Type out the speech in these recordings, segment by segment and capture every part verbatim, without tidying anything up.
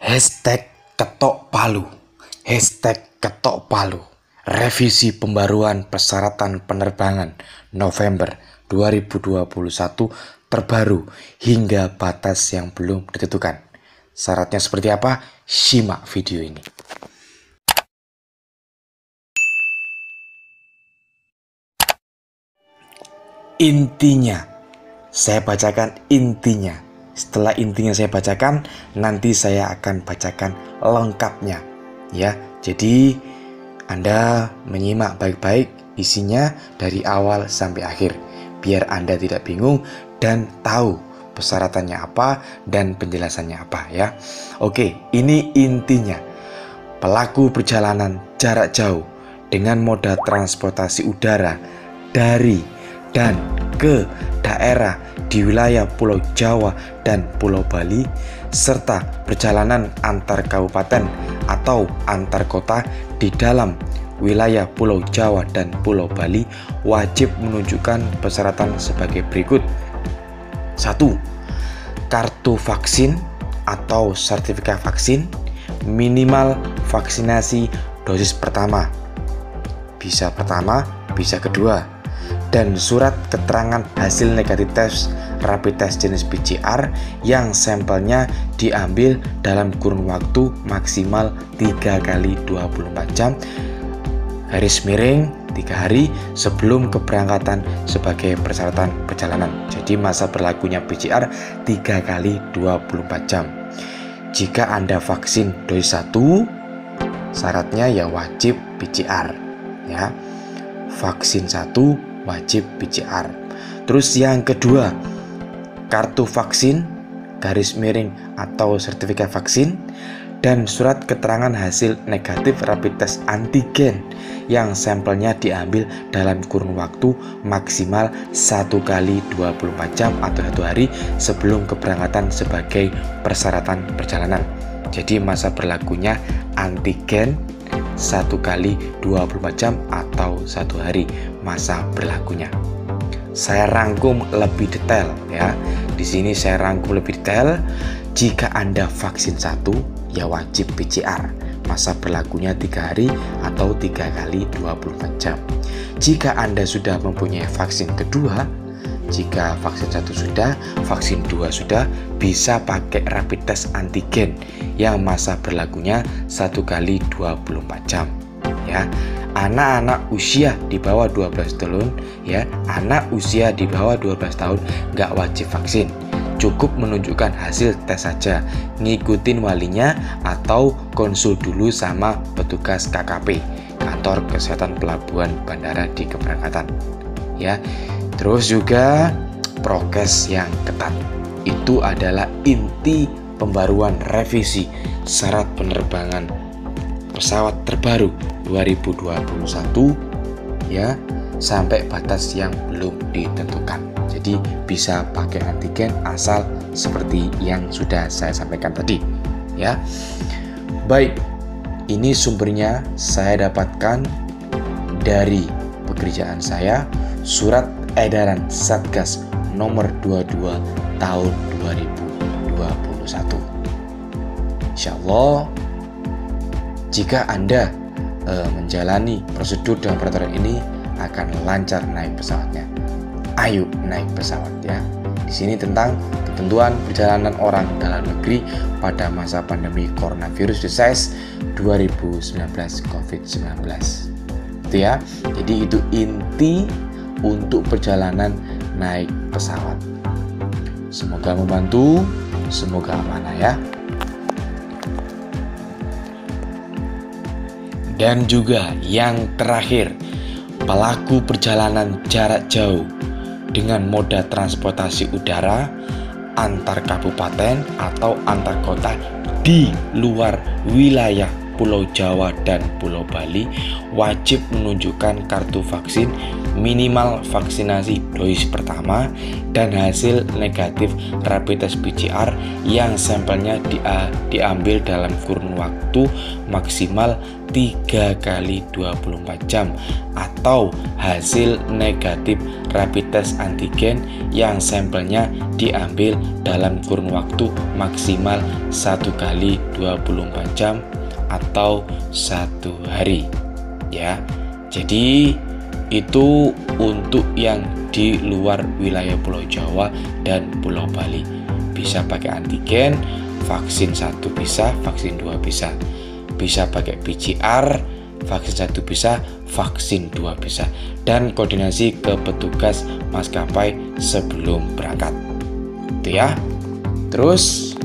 Hashtag ketok palu, hashtag ketok palu, revisi pembaruan persyaratan penerbangan November dua ribu dua puluh satu terbaru hingga batas yang belum ditentukan. Syaratnya seperti apa? Simak video ini. Intinya, saya bacakan intinya. Setelah intinya saya bacakan, nanti saya akan bacakan lengkapnya. Ya, jadi Anda menyimak baik-baik isinya dari awal sampai akhir, biar Anda tidak bingung dan tahu persyaratannya apa dan penjelasannya apa ya. Oke, ini intinya. Pelaku perjalanan jarak jauh dengan moda transportasi udara dari dan ke daerah di wilayah Pulau Jawa dan Pulau Bali serta perjalanan antar kabupaten atau antar kota di dalam wilayah Pulau Jawa dan Pulau Bali wajib menunjukkan persyaratan sebagai berikut. Satu. Kartu vaksin atau sertifikat vaksin minimal vaksinasi dosis pertama, bisa pertama, bisa kedua, dan surat keterangan hasil negatif tes rapid test jenis P C R yang sampelnya diambil dalam kurun waktu maksimal tiga kali dua puluh empat jam garis miring tiga hari sebelum keberangkatan sebagai persyaratan perjalanan. Jadi masa berlakunya P C R tiga kali dua puluh empat jam. Jika Anda vaksin dosis satu, syaratnya ya wajib P C R ya. Vaksin satu wajib P C R. Terus yang kedua, kartu vaksin garis miring atau sertifikat vaksin dan surat keterangan hasil negatif rapid test antigen yang sampelnya diambil dalam kurun waktu maksimal satu kali dua puluh empat jam atau satu hari sebelum keberangkatan sebagai persyaratan perjalanan. Jadi masa berlakunya antigen satu kali dua puluh empat jam atau satu hari masa berlakunya. Saya rangkum lebih detail ya. Di sini saya rangkum lebih detail. Jika Anda vaksin satu, ya wajib P C R. Masa berlakunya tiga hari atau tiga kali dua puluh empat jam. Jika Anda sudah mempunyai vaksin kedua, jika vaksin satu sudah, vaksin dua sudah, bisa pakai rapid test antigen yang masa berlakunya satu kali dua puluh empat jam ya. Anak-anak usia di bawah dua belas tahun ya, anak usia di bawah dua belas tahun nggak wajib vaksin. Cukup menunjukkan hasil tes saja, ngikutin walinya atau konsul dulu sama petugas K K P, kantor kesehatan pelabuhan bandara di keberangkatan ya. Terus juga prokes yang ketat. Itu adalah inti pembaruan revisi syarat penerbangan pesawat terbaru dua ribu dua puluh satu ya, sampai batas yang belum ditentukan. Jadi bisa pakai antigen asal seperti yang sudah saya sampaikan tadi ya. Baik, ini sumbernya saya dapatkan dari pekerjaan saya, surat edaran Satgas nomor dua puluh dua tahun dua ribu dua puluh satu. Insya Allah jika Anda e, menjalani prosedur dan peraturan ini akan lancar naik pesawatnya. Ayo naik pesawat ya. Di sini tentang ketentuan perjalanan orang dalam negeri pada masa pandemi coronavirus disease dua ribu sembilan belas covid sembilan belas. Itu ya. Jadi itu inti untuk perjalanan naik pesawat. Semoga membantu, semoga amanah ya. Dan juga yang terakhir, pelaku perjalanan jarak jauh dengan moda transportasi udara antar kabupaten atau antar kota di luar wilayah Pulau Jawa dan Pulau Bali wajib menunjukkan kartu vaksin minimal vaksinasi dosis pertama dan hasil negatif rapid test P C R yang sampelnya di, uh, diambil dalam kurun waktu maksimal tiga kali dua puluh empat jam, atau hasil negatif rapid test antigen yang sampelnya diambil dalam kurun waktu maksimal satu kali dua puluh empat jam atau satu hari ya. Jadi itu untuk yang di luar wilayah Pulau Jawa dan Pulau Bali. Bisa pakai antigen, vaksin satu bisa, vaksin dua bisa. Bisa pakai P C R, vaksin satu bisa, vaksin dua bisa. Dan koordinasi ke petugas maskapai sebelum berangkat. Itu ya. Terus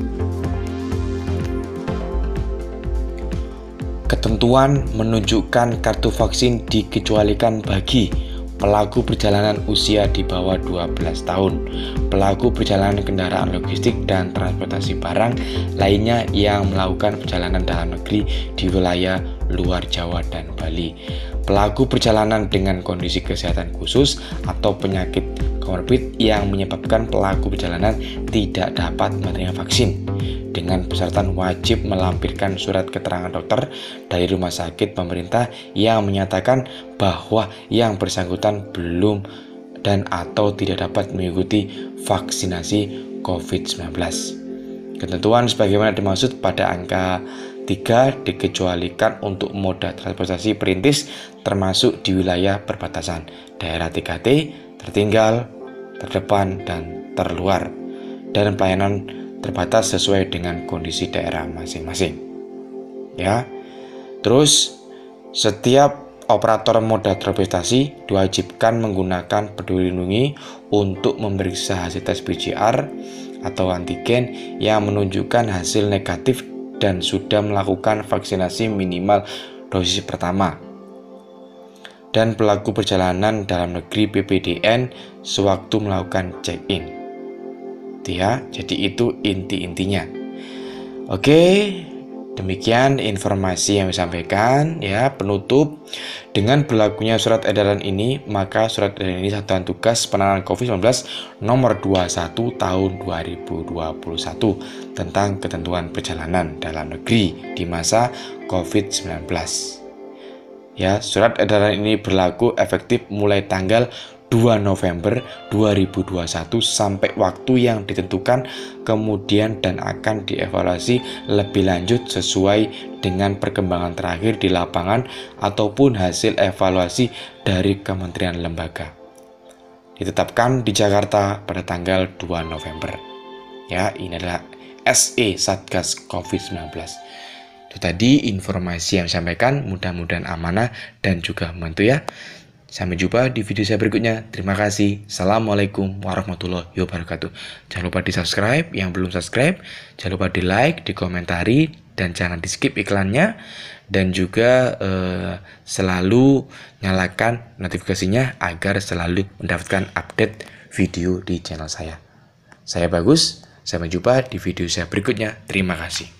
ketentuan menunjukkan kartu vaksin dikecualikan bagi pelaku perjalanan usia di bawah dua belas tahun, pelaku perjalanan kendaraan logistik dan transportasi barang lainnya yang melakukan perjalanan dalam negeri di wilayah luar Jawa dan Bali, pelaku perjalanan dengan kondisi kesehatan khusus atau penyakit komorbid yang menyebabkan pelaku perjalanan tidak dapat menerima vaksin, dengan persyaratan wajib melampirkan surat keterangan dokter dari rumah sakit pemerintah yang menyatakan bahwa yang bersangkutan belum dan atau tidak dapat mengikuti vaksinasi covid sembilan belas. Ketentuan sebagaimana dimaksud pada angka tiga dikecualikan untuk moda transportasi perintis termasuk di wilayah perbatasan, daerah tiga T, tertinggal, terdepan, dan terluar, dan pelayanan terbatas sesuai dengan kondisi daerah masing-masing ya. Terus setiap operator moda transportasi diwajibkan menggunakan Peduli Lindungi untuk memeriksa hasil tes P C R atau antigen yang menunjukkan hasil negatif dan sudah melakukan vaksinasi minimal dosis pertama, dan pelaku perjalanan dalam negeri P P D N sewaktu melakukan check-in. Ya, jadi itu inti-intinya. Oke, demikian informasi yang disampaikan ya. Penutup, dengan berlakunya surat edaran ini, maka surat edaran ini Satuan Tugas Penanganan covid sembilan belas nomor dua puluh satu tahun dua ribu dua puluh satu tentang ketentuan perjalanan dalam negeri di masa covid sembilan belas. Ya, surat edaran ini berlaku efektif mulai tanggal dua November dua ribu dua puluh satu sampai waktu yang ditentukan kemudian, dan akan dievaluasi lebih lanjut sesuai dengan perkembangan terakhir di lapangan ataupun hasil evaluasi dari kementerian lembaga. Ditetapkan di Jakarta pada tanggal dua November. Ya, ini adalah S E Satgas covid sembilan belas. Itu tadi informasi yang disampaikan, mudah-mudahan amanah dan juga membantu ya. Sampai jumpa di video saya berikutnya. Terima kasih. Assalamualaikum warahmatullahi wabarakatuh. Jangan lupa di subscribe yang belum subscribe. Jangan lupa di like, di komentari, dan jangan di skip iklannya. Dan juga eh, selalu nyalakan notifikasinya agar selalu mendapatkan update video di channel saya. Saya Bagus. Sampai jumpa di video saya berikutnya. Terima kasih.